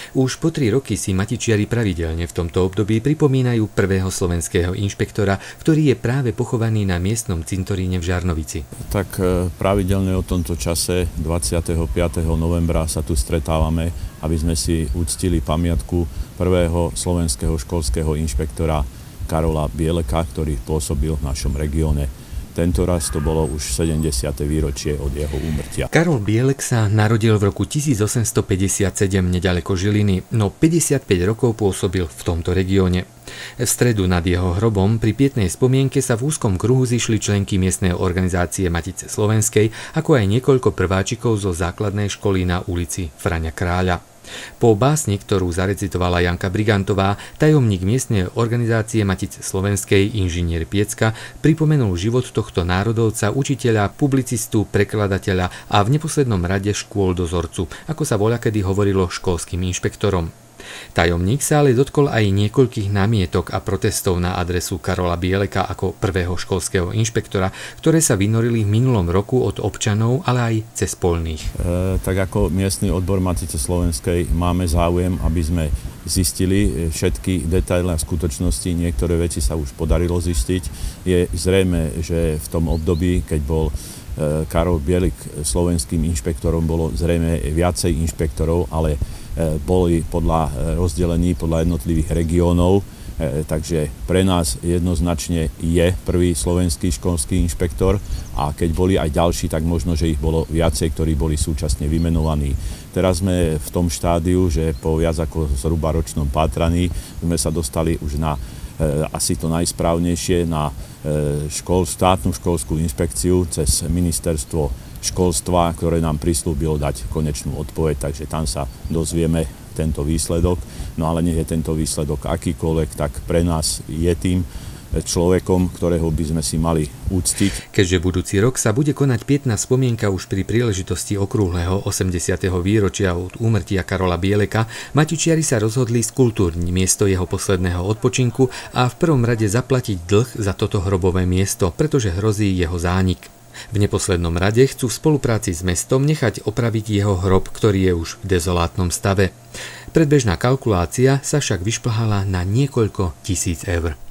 Už po 3 roky si matičiari pravidelne v tomto období pripomínajú prvého slovenského inšpektora, ktorý je práve pochovaný na miestnom cintoríne v Žarnovici. Tak pravidelne o tomto čase 25. novembra sa tu stretávame, aby sme si uctili pamiatku prvého slovenského školského inšpektora Karola Bieleka, ktorý pôsobil v našom regióne. Tento raz to bolo už 70. výročie od jeho úmrtia. Karol Bielek sa narodil v roku 1857 neďaleko Žiliny, no 55 rokov pôsobil v tomto regióne. V stredu nad jeho hrobom pri pietnej spomienke sa v úzkom kruhu zišli členky miestnej organizácie Matice slovenskej, ako aj niekoľko prváčikov zo základnej školy na ulici Fraňa Kráľa. Po básni, ktorú zarecitovala Janka Brigantová, tajomník miestnej organizácie Matice slovenskej inžinier Piecka pripomenul život tohto národovca, učiteľa, publicistu, prekladateľa a v neposlednom rade škôl dozorcu, ako sa voľakedy hovorilo školským inšpektorom. Tajomník sa ale dotkol aj niekoľkých námietok a protestov na adresu Karola Bieleka ako prvého školského inšpektora, ktoré sa vynorili v minulom roku od občanov, ale aj cez polných. Tak ako miestny odbor Matice slovenskej máme záujem, aby sme zistili všetky detaily a skutočnosti. Niektoré veci sa už podarilo zistiť. Je zrejme, že v tom období, keď bol Karol Bielik slovenským inšpektorom, bolo zrejme viacej inšpektorov, ale boli podľa rozdelení, podľa jednotlivých regiónov, takže pre nás jednoznačne je prvý slovenský školský inšpektor a keď boli aj ďalší, tak možno, že ich bolo viacej, ktorí boli súčasne vymenovaní. Teraz sme v tom štádiu, že po viac ako zhruba ročnom pátraní sme sa dostali už na asi to najsprávnejšie, na štátnu školskú inšpekciu cez ministerstvo školstva, ktoré nám prislúbilo dať konečnú odpoveď, takže tam sa dozvieme tento výsledok. No ale nie je tento výsledok akýkoľvek, tak pre nás je tým človekom, ktorého by sme si mali úctiť. Keďže budúci rok sa bude konať pietná spomienka už pri príležitosti okrúhleho 80. výročia od úmrtia Karola Bieleka, matičiari sa rozhodli skultúrniť miesto jeho posledného odpočinku a v prvom rade zaplatiť dlh za toto hrobové miesto, pretože hrozí jeho zánik. V neposlednom rade chcú v spolupráci s mestom nechať opraviť jeho hrob, ktorý je už v dezolátnom stave. Predbežná kalkulácia sa však vyšplhala na niekoľko tisíc eur.